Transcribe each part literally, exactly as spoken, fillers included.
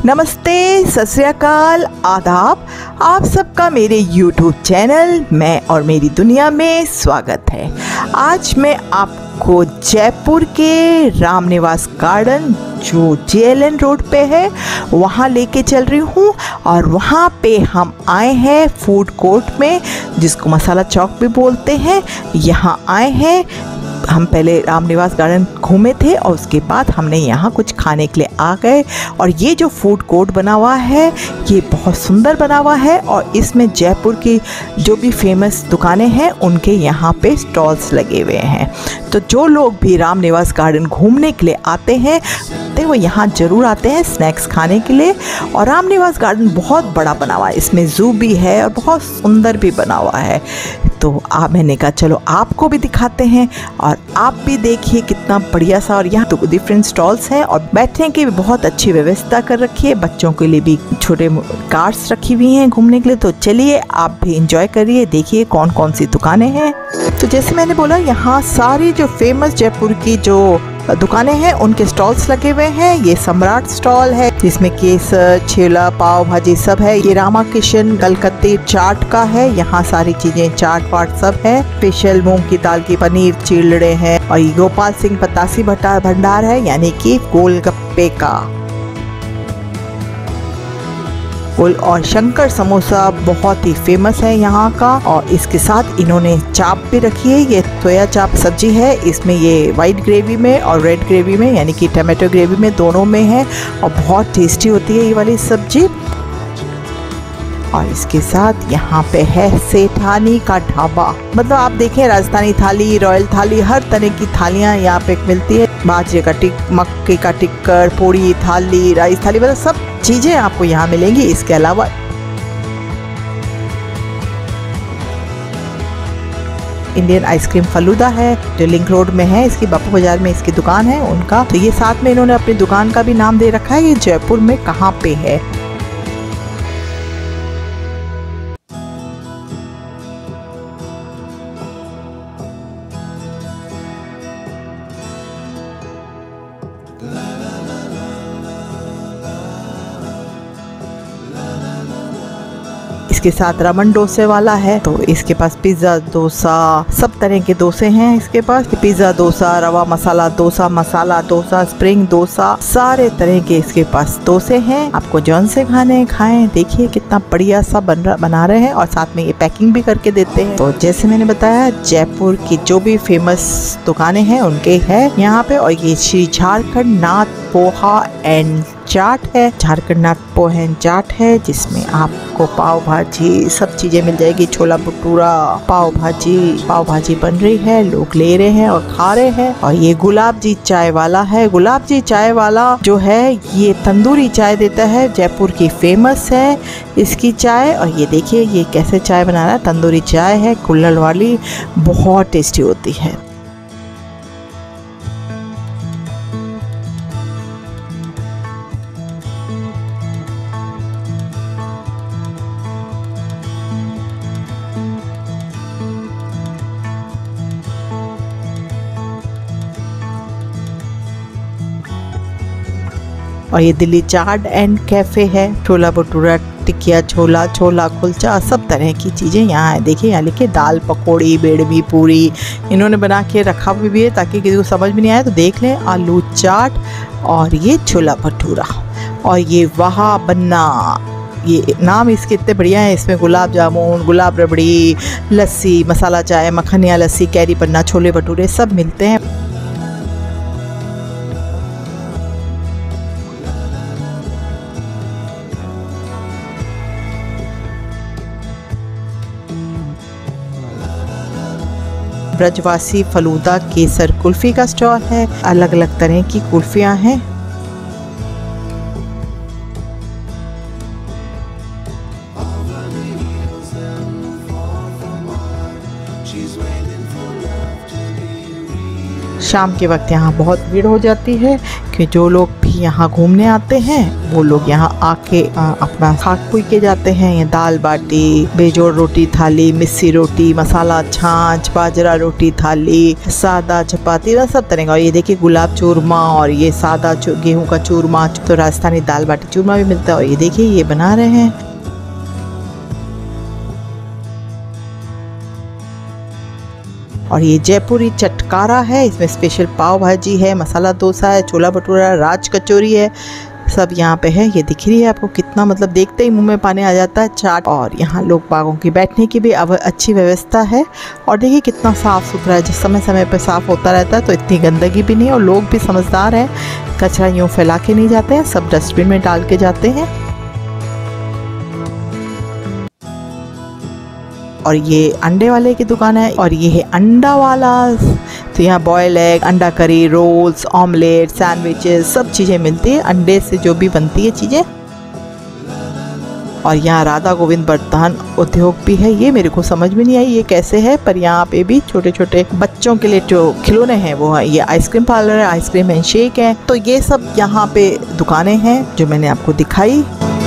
नमस्ते, सत श्री अकाल, आदाब। आप सबका मेरे यूट्यूब चैनल मैं और मेरी दुनिया में स्वागत है। आज मैं आपको जयपुर के रामनिवास गार्डन जो जे एल एन रोड पे है वहाँ लेके चल रही हूँ। और वहाँ पे हम आए हैं फूड कोर्ट में, जिसको मसाला चौक भी बोलते हैं। यहाँ आए हैं, हम पहले रामनिवास गार्डन घूमे थे और उसके बाद हमने यहाँ कुछ खाने के लिए आ गए। और ये जो फूड कोर्ट बना हुआ है ये बहुत सुंदर बना हुआ है और इसमें जयपुर की जो भी फेमस दुकानें हैं उनके यहाँ पे स्टॉल्स लगे हुए हैं। तो जो लोग भी रामनिवास गार्डन घूमने के लिए आते हैं तो वो यहाँ ज़रूर आते हैं स्नैक्स खाने के लिए। और रामनिवास गार्डन बहुत बड़ा बना हुआ है, इसमें ज़ू भी है और बहुत सुंदर भी बना हुआ है। तो आप मैंने कहा चलो आपको भी दिखाते हैं और आप भी देखिए कितना बढ़िया सा। और यहाँ तो डिफरेंट स्टॉल्स हैं और बैठने की भी बहुत अच्छी व्यवस्था कर रखी है। बच्चों के लिए भी छोटे कार्स रखी हुई हैं घूमने के लिए। तो चलिए आप भी इंजॉय करिए, देखिए कौन कौन सी दुकानें हैं। तो जैसे मैंने बोला यहाँ सारी जो फेमस जयपुर की जो दुकानें हैं उनके स्टॉल्स लगे हुए हैं। ये सम्राट स्टॉल है जिसमें केसर, छोला, पाव भाजी सब है। ये रामा किशन कलकत्ते चाट का है, यहाँ सारी चीजें चाट वाट सब है। स्पेशल मूंग की दाल की पनीर चिल्ड़े हैं। और ये गोपाल सिंह पतासी भट्टा भंडार है, यानी कि गोलगप्पे का। और शंकर समोसा बहुत ही फेमस है यहाँ का। और इसके साथ इन्होंने चाप भी रखी है। ये सोया चाप सब्जी है, इसमें ये वाइट ग्रेवी में और रेड ग्रेवी में, यानी कि टमाटो ग्रेवी में, दोनों में है और बहुत टेस्टी होती है ये वाली सब्जी। और इसके साथ यहाँ पे है सेठानी का ढाबा। मतलब आप देखें राजस्थानी थाली, रॉयल थाली, हर तरह की थालियाँ यहाँ पे मिलती है। बाजरे का टिक, मक्के का टिक्कर, पूड़ी थाली, राइस थाली, मतलब सब चीज़ें आपको यहाँ मिलेंगी। इसके अलावा इंडियन आइसक्रीम फलूदा है जो लिंक रोड में है, इसकी बापू बाजार में इसकी दुकान है उनका। तो ये साथ में इन्होंने अपनी दुकान का भी नाम दे रखा है, ये जयपुर में कहाँ पे है। इसके साथ रमन डोसे वाला है, तो इसके पास पिज़्ज़ा, डोसा, सब तरह के डोसे हैं इसके पास। पिज़्ज़ा डोसा, रवा मसाला डोसा, मसाला डोसा, स्प्रिंग डोसा, सारे तरह के इसके पास डोसे हैं। आपको जौन से खाने खाएं। देखिए कितना बढ़िया सा बन रहा बना रहे हैं और साथ में ये पैकिंग भी करके देते हैं। तो जैसे मैंने बताया जयपुर की जो भी फेमस दुकानें हैं उनके है यहाँ पे। और ये श्री झारखंड नाथ पोहा एंड चाट है, झारखंड नाथ पोहा एंड चाट है, जिसमें आपको पाव भाजी सब चीजें मिल जाएगी। छोला भटूरा, पाव भाजी, पाव भाजी बन रही है, लोग ले रहे हैं और खा रहे हैं। और ये गुलाब जी चाय वाला है। गुलाब जी चाय वाला जो है ये तंदूरी चाय देता है, जयपुर की फेमस है इसकी चाय। और ये देखिए ये कैसे चाय बना रहा है, तंदूरी चाय है कुल्हड़ वाली, बहुत टेस्टी होती है। और ये दिल्ली चाट एंड कैफ़े है, छोला भटूरा, टिकिया छोला, छोला कुलचा, सब तरह की चीज़ें यहाँ है। देखिए यहाँ लिखे दाल पकौड़ी, बेड़मी पूरी इन्होंने बना के रखा हुआ भी है ताकि किसी को समझ में नहीं आए तो देख लें। आलू चाट और ये छोला भटूरा और ये वहा बन्ना, ये नाम इसके इतने बढ़िया हैं। इसमें गुलाब जामुन, गुलाब रबड़ी, लस्सी, मसाला चाय, मखनिया लस्सी, कैरी पन्ना, छोले भटूरे सब मिलते हैं। ब्रजवासी फलूदा केसर कुल्फी का स्टॉल है, अलग अलग तरह की कुल्फियां हैं। शाम के वक्त यहाँ बहुत भीड़ हो जाती है कि जो लोग भी यहाँ घूमने आते हैं वो लोग यहाँ आके आ, अपना खाक पी के जाते हैं। ये दाल बाटी, बेजोड़ रोटी थाली, मिस्सी रोटी, मसाला छाछ, बाजरा रोटी थाली, सादा चपाती, सब तरह का। और ये देखिए गुलाब चूरमा और ये सादा गेहूं का चूरमा, तो राजस्थानी दाल बाटी चूरमा भी मिलता है। और ये देखिए ये बना रहे हैं। और ये जयपुरी चटकारा है, इसमें स्पेशल पाव भाजी है, मसाला डोसा है, छोला भटूरा, राज कचौरी है, सब यहाँ पे है। ये दिख रही है आपको कितना, मतलब देखते ही मुंह में पानी आ जाता है। चाट और यहाँ लोग बागों की बैठने की भी अब अच्छी व्यवस्था है। और देखिए कितना साफ़ सुथरा है, जिस समय समय पर साफ़ होता रहता है तो इतनी गंदगी भी नहीं। और लोग भी समझदार हैं, कचरा यूँ फैला के नहीं जाते हैं, सब डस्टबिन में डाल के जाते हैं। और ये अंडे वाले की दुकान है और ये है अंडा वाला। तो यहाँ बॉयल एग, अंडा करी, रोल्स, ऑमलेट, सैंडविचेस, सब चीज़ें मिलती है अंडे से जो भी बनती है चीज़ें। और यहाँ राधा गोविंद बर्तन उद्योग भी है। ये मेरे को समझ में नहीं आई ये कैसे है, पर यहाँ पे भी छोटे छोटे बच्चों के लिए जो खिलौने हैं वो है। ये आइसक्रीम पार्लर है, आइसक्रीम एंड शेक है। तो ये सब यहाँ पे दुकानें हैं जो मैंने आपको दिखाई।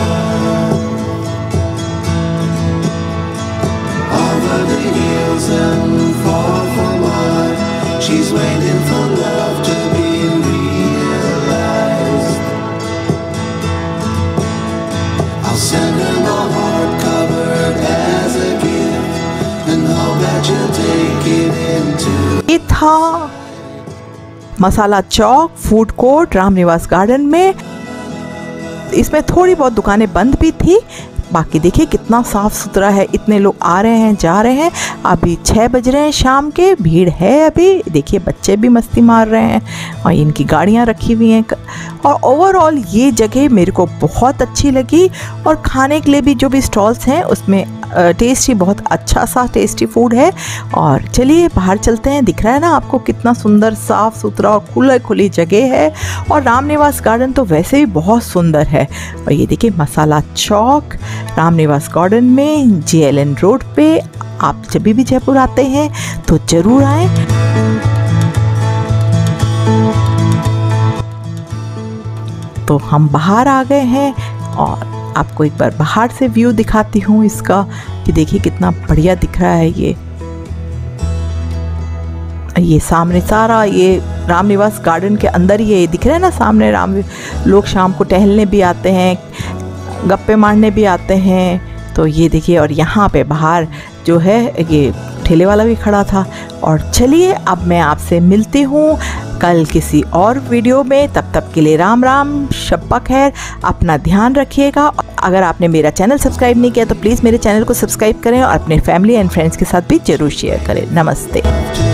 She's waiting for love to be realized. I'll send her my heart covered as a gift and hope that you'll take it into. ये था Masala Chowk food court Ramniwas garden में। इसमें थोड़ी बहुत दुकानें बंद भी थी, बाकी देखिए कितना साफ़ सुथरा है। इतने लोग आ रहे हैं जा रहे हैं। अभी छः बज रहे हैं शाम के, भीड़ है अभी। देखिए बच्चे भी मस्ती मार रहे हैं और इनकी गाड़ियां रखी हुई हैं। और ओवरऑल ये जगह मेरे को बहुत अच्छी लगी। और खाने के लिए भी जो भी स्टॉल्स हैं उसमें टेस्टी, बहुत अच्छा सा टेस्टी फूड है। और चलिए बाहर चलते हैं। दिख रहा है ना आपको कितना सुंदर साफ़ सुथरा और खुला खुली जगह है। और रामनिवास गार्डन तो वैसे भी बहुत सुंदर है। और ये देखिए मसाला चौक रामनिवास गार्डन में जे एल एन रोड पे। आप जब भी जयपुर आते हैं तो ज़रूर आएँ। तो हम बाहर आ गए हैं और आपको एक बार बाहर से व्यू दिखाती हूँ इसका, कि देखिए कितना बढ़िया दिख रहा है। ये ये सामने सारा ये रामनिवास गार्डन के अंदर ये दिख रहा है ना सामने। राम लोग शाम को टहलने भी आते हैं, गप्पे मारने भी आते हैं। तो ये देखिए, और यहाँ पे बाहर जो है ये ठेले वाला भी खड़ा था। और चलिए अब मैं आपसे मिलती हूँ कल किसी और वीडियो में। तब तक के लिए राम राम, शब्बा खैर, अपना ध्यान रखिएगा। अगर आपने मेरा चैनल सब्सक्राइब नहीं किया तो प्लीज़ मेरे चैनल को सब्सक्राइब करें और अपने फैमिली एंड फ्रेंड्स के साथ भी ज़रूर शेयर करें। नमस्ते।